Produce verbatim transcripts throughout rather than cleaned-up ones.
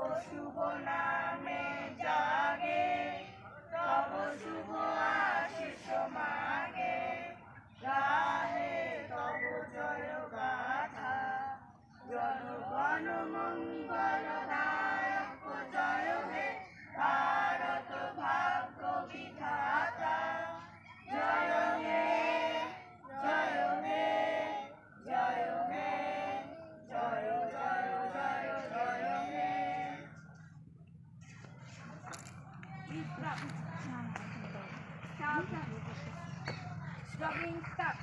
শুভ নামে জাগে, তব শুভ আশিস মাগে, গাহে তব জয় গাথা। জনগণ মঙ্গল নায়ক জয় হে, ভারত ভাগ্য বিধাতা। জয় হে জয় হে জয় হে জয় জয় জয় জয় হে। Struggling stuck.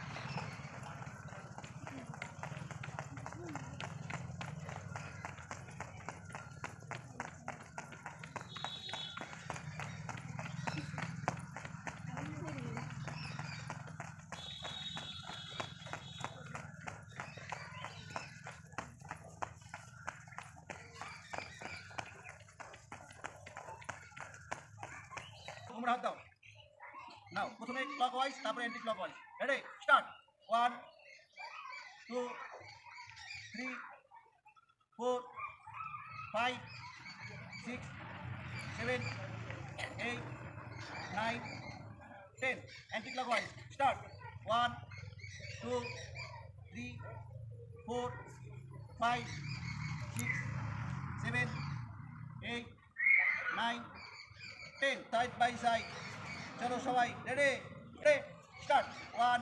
তোমরা হাত দাও। নাও প্রথমে ক্লকওয়াইজ, তারপরে anti clockwise. Ready, start. One two three four five six seven eight nine ten. Anti clockwise, start. One two three four five six seven eight nine ten. Side by side. চলো সবাই ready, ready, start. One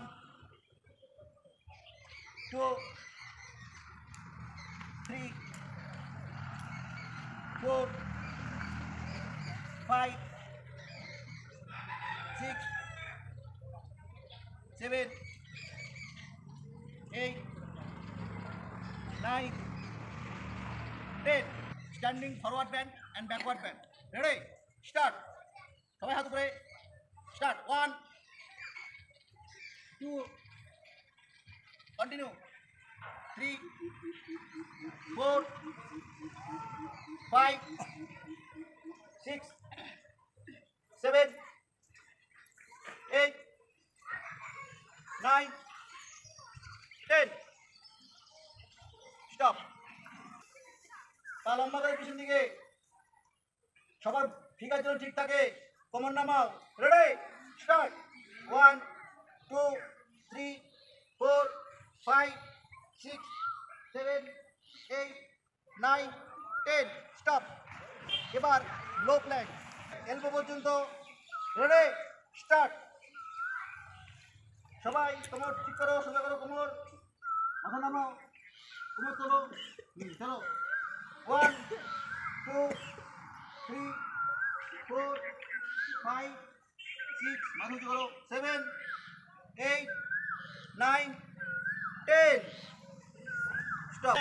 two three four five six seven eight nine ten. Standing forward bend and backward bend. Ready, start. সবাই হাত উপরে, start. One two continue three four five six seven eight nine ten. Stop. পা লম্বা করে পিছন দিকে, সবার figure যেন ঠিক থাকে। কোমর নামাও। Ready, start. One two three four five six seven eight nine ten. Stop. এবার লো প্ল্যাঙ্ক, এলবো পর্যন্ত। Ready, start. সবাই কোমর ঠিক করো, সোজা করো কোমর, মাথা নামাও, কোমর তোলো। চলো। One two three four five six, মাথা উঁচু করো, seven eight nine ten. Stop.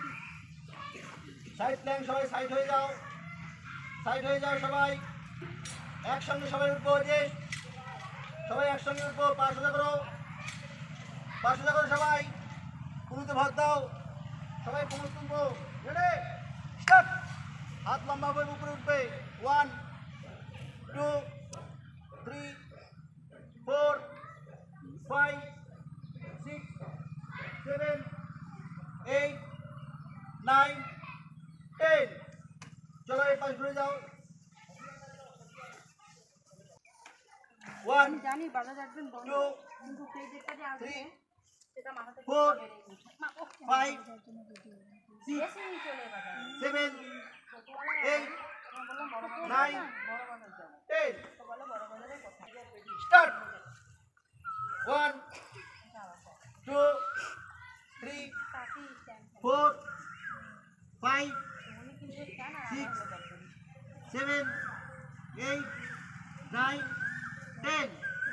Side plank, সবাই সাইড হয়ে যাও, সাইড হয়ে যাও সবাই। একসঙ্গে সবাই উঠবো, যে সবাই একসঙ্গে উঠবো। পা সোজা করো, পা সোজা করো সবাই। কুনুতে ভাত দাও, সবাই কুনুত তুলবো। Ready, start. হাত লম্বা হবে, উপরে উঠবে। One two three four five six seven eight nine ten. চলো এই পাশ ঘুরে যাও। ওয়ান জানি বাজার একজন বন্ধ, টু কিন্তু সেই যেটা যে আসবে থ্রি সেটা মাথা থেকে ফোর ফাইভ সিক্স সিক্স চলে বাজার সেভেন এইট বললাম বড় বাজার নাইন বড় বাজার যাবো, টেন। তো বলে বড় বাজারের কথা। Start. One two three four five six seven eight nine ten.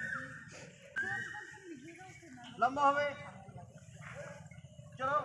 লম্বা হবে। চলো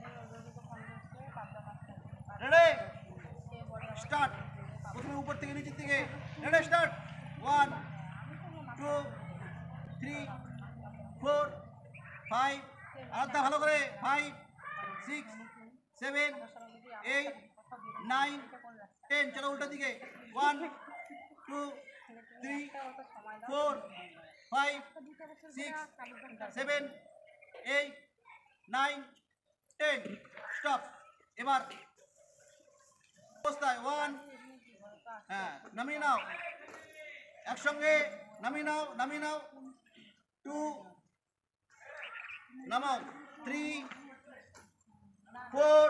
রেডি, স্টার্ট। প্রথমে উপর থেকে নিচের দিকে। Ready, start. One two three four five, আলাদা ভালো করে। Five six seven eight nine ten. চলো উল্টা দিকে। One two three four five six seven eight nine ten. Stop. এবার অবস্থায় ওয়ান, হ্যাঁ নামিয়ে নাও, একসঙ্গে নামিয়ে নাও, নামিয়ে নাও, টু, নামাও, three, four,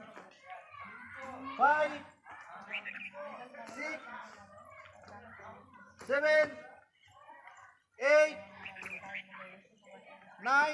five, six, seven, eight, nine,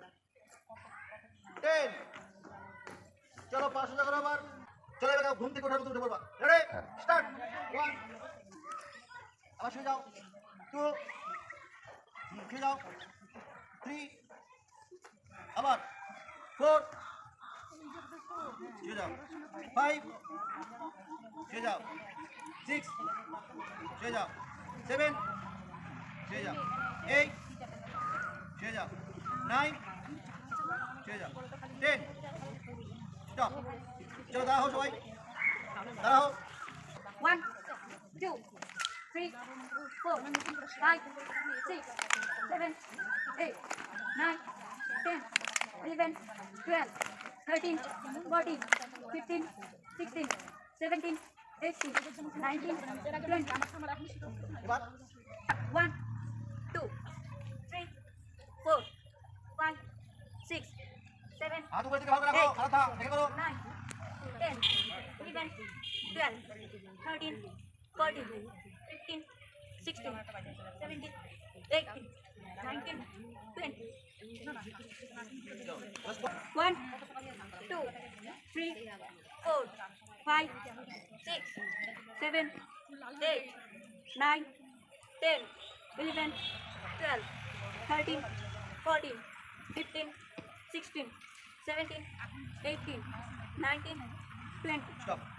ten. চলো পাঁচ সোজা করো আবার। চলো এবার ঘুম থেকে ওঠার মতো উঠে পড়বা। Ready start. ওয়ান, আবার শুয়ে যাও। টু, শুয়ে যাও। থ্রি, আবার ফোর, শুয়ে যাও। ফাইভ, শুয়ে যাও। সিক্স, শুয়ে যাও। সেভেন, শুয়ে যাও। এইট, শুয়ে যাও। নাইন, শুয়ে যাও। টেন। স্টপ। চলো দাঁড়াও সবাই, দাঁড়াও। One, two, three, four, five, six, seven, eight, nine, ten, eleven, twelve, thirteen, fourteen, fifteen, sixteen, seventeen, eighteen, nineteen, twenty. এবার One, two, three, four, five, six, seven, হাত উপরে দিকে ভালো রাখো, হাত থাক দেখে করো। nine, ten, eleven, twelve, thirteen, fourteen, fifteen, sixteen, seventeen, eighteen, nineteen, twenty. One, two, three, four, five, six, seven, eight, nine, ten, eleven, twelve, thirteen, fourteen, fifteen, sixteen, seventeen, eighteen, nineteen, twenty. Stop.